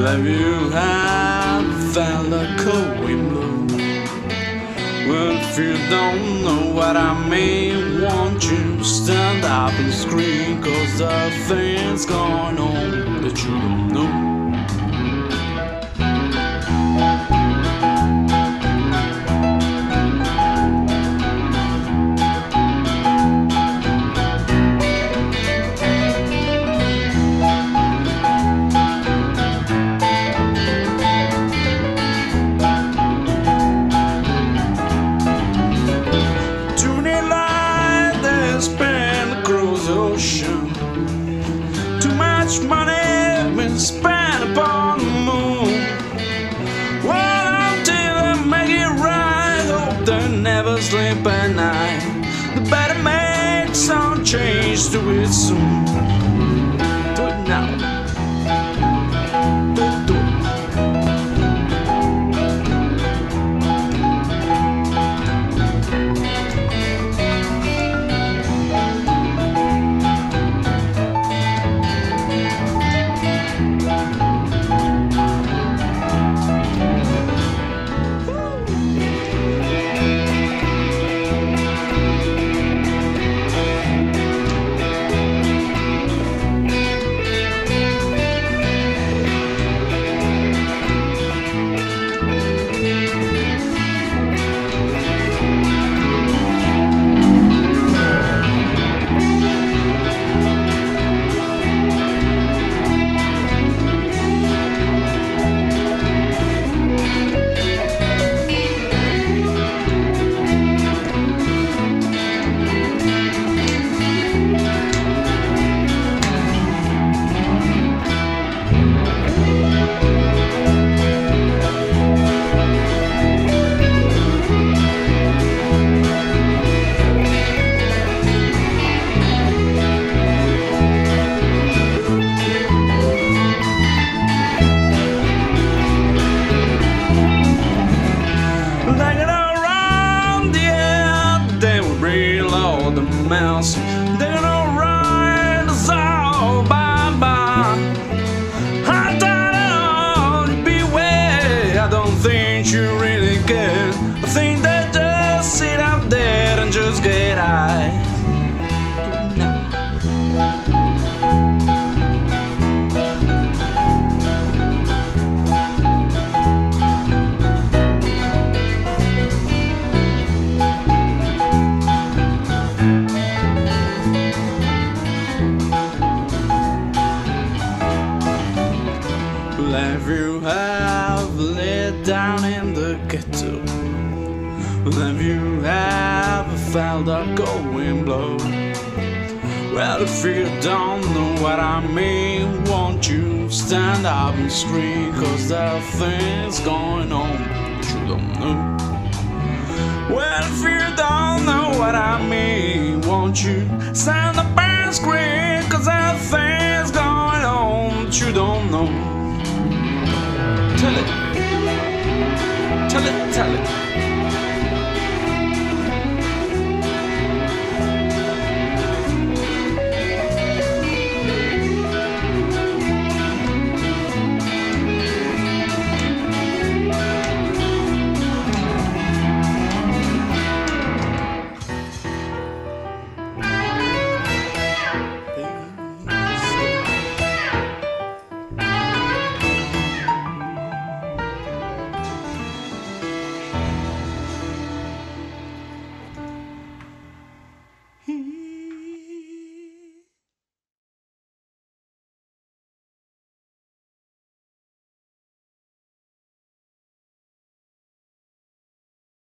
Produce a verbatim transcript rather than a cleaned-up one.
Have you ever felt a cold wind blow? Well, if you don't know what I mean, won't you stand up and scream? Cause the thing's going on that you don't know. Ocean. Too much money been spent upon the moon. Well, until they make it right, hope they never sleep at night. They better make some change to it soon. Do it now. Do it. Mouse, they're gonna ride us all bye-bye. I don't know, beware, I don't think you really care. I think they just sit out there and just get high. Have you ever laid down in the ghetto? Have you ever felt a cold wind blow? Well, if you don't know what I mean, won't you stand up and scream? Cause there are things going on that you don't know. Well, if you don't know what I mean, won't you stand up and scream? Cause there are things going on that you don't know. Tell it, tell it, tell it.